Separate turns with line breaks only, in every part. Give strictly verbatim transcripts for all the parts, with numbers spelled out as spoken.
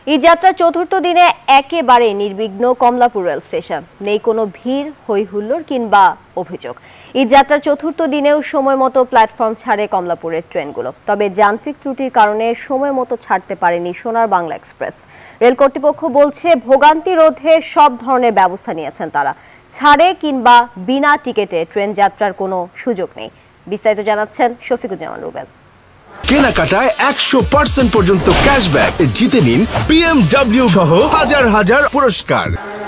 ঈদ যাত্রার চতুর্থ দিনে একেবারে নির্বিঘ্ন কমলাপুর রেল স্টেশন, নেই কোনো ভিড়, হই হুল্লোড় কিংবা অভিযোগ। ঈদ যাত্রার চতুর্থ দিনেও সময় মতো প্ল্যাটফর্ম ছাড়ে কমলাপুরের ট্রেনগুলো, তবে যান্ত্রিক ত্রুটির কারণে সময় মতো ছাড়তে পারেনি সোনার বাংলা এক্সপ্রেস। রেল কর্তৃপক্ষ বলছে ভোগান্তি রোধে সব ধরনের ব্যবস্থা নিয়েছেন তারা। ছাড়ে কিংবা বিনা টিকেটে ট্রেন যাত্রার কোনো সুযোগ নেই। বিস্তারিত জানাচ্ছেন শফিকুজ্জামান রুবেল।
কেনাকাটায় একশো পার্সেন্ট পর্যন্ত ক্যাশব্যাক জিতে নিন বিএমডব্লিউ সহ হাজার হাজার পুরস্কার।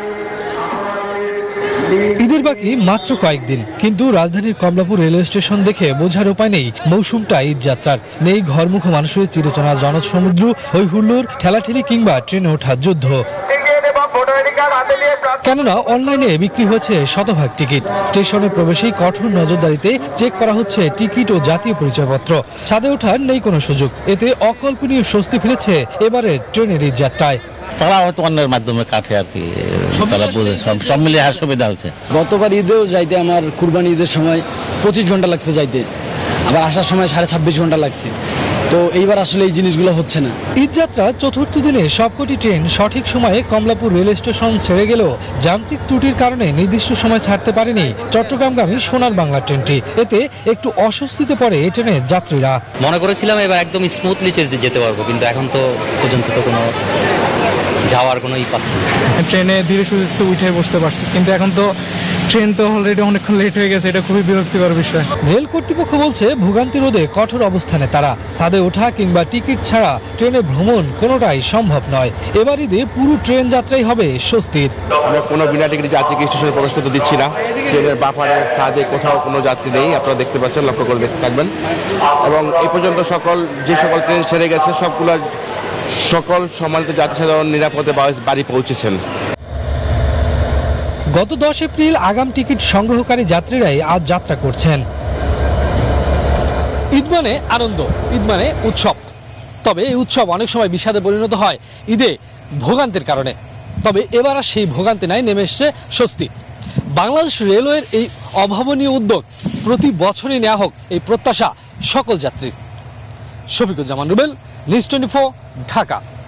ঈদের বাকি মাত্র কয়েকদিন, কিন্তু রাজধানীর কমলাপুর রেলওয়ে স্টেশন দেখে বোঝার উপায় নেই মৌসুমটা ঈদ যাত্রার। নেই ঘরমুখ মানুষের চিরচেনা জনসমুদ্র, হই হুল্লোড়, ঠেলাঠেলি কিংবা ট্রেনে ওঠার যুদ্ধ। কেননা অনলাইনে বিক্রি হয়েছে শতভাগ টিকিট। স্টেশনে প্রবেশেই কঠোর নজরদারিতে চেক করা হচ্ছে টিকিট ও জাতীয় পরিচয়পত্র। ছাদে ওঠার নেই কোনো সুযোগ। এতে অকল্পনীয় স্বস্তি ফিরেছে এবারের ট্রেনের ঈদ যাত্রায়।
তারা হয়তো অন্যের মাধ্যমে কাটে আর কি, তারা বুঝে সব মিলিয়ে আর সুবিধা হচ্ছে।
গতবার ঈদেও যাইতে আমার কুরবানি ঈদের সময় পঁচিশ ঘন্টা লাগছে যাইতে, আবার আসার সময় সাড়ে ছাব্বিশ ঘন্টা লাগছে। তো এইবার আসলে এই জিনিসগুলো হচ্ছে না।
ঈদ যাত্রা চতুর্থ দিনে সবকটি ট্রেন সঠিক সময়ে কমলাপুর রেল স্টেশন ছেড়ে গেলেও যান্ত্রিক ত্রুটির কারণে নির্দিষ্ট সময় ছাড়তে পারেনি চট্টগ্রামগামী সোনার বাংলা ট্রেনটি। এতে একটু অস্বস্তিতে পড়ে এই ট্রেনের যাত্রীরা।
মনে করেছিলাম এবার একদম স্মুথলি যেতে পারবো, কিন্তু এখন তো পর্যন্ত তো কোনো যাওয়ার কোনো ই পাচ্ছি না।
ট্রেনে ধীরে সুস্থে উঠে বসতে পারছি, কিন্তু এখন তো ট্রেন তো অলরেডি অনেকক্ষণ লেট হয়ে গেছে। এটা খুবই বিরক্তিকর বিষয়।
রেল কর্তৃপক্ষ বলছে ভোগান্তি রোধে কঠোর অবস্থানে তারা। ছাদে ওঠা কিংবা টিকিট ছাড়া ট্রেনে ভ্রমণ কোনোটাই সম্ভব নয়। এবার ঈদে পুরো ট্রেন যাত্রাই হবে স্বস্তির।
আমরা কোনো বিনা টিকিট যাত্রীকে স্টেশনে প্রবেশ করতে দিচ্ছি না। ট্রেনের বাফারে ছাদে কোথাও কোনো যাত্রী নেই, আপনারা দেখতে পাচ্ছেন, লক্ষ্য করে দেখতে থাকবেন। এবং এই পর্যন্ত সকল যে সকল ট্রেন ছেড়ে গেছে সবগুলো সকল সম্মানিত যাত্রী সাধারণ নিরাপদে বাড়ি পৌঁছেছেন।
গত দশ এপ্রিল আগাম টিকিট সংগ্রহকারী যাত্রীরাই আজ যাত্রা করছেন। ঈদ মানে আনন্দ, ঈদ মানে উৎসব। তবে এই উৎসব অনেক সময় বিষাদে পরিণত হয় ঈদে ভোগান্তির কারণে। তবে এবার আর সেই ভোগান্তি নাই, নেমে এসছে স্বস্তি। বাংলাদেশ রেলওয়ের এই অভাবনীয় উদ্যোগ প্রতি বছরই নেওয়া হোক, এই প্রত্যাশা সকল যাত্রীর। Shafiquzzaman Rubel, news twenty four, Dhaka.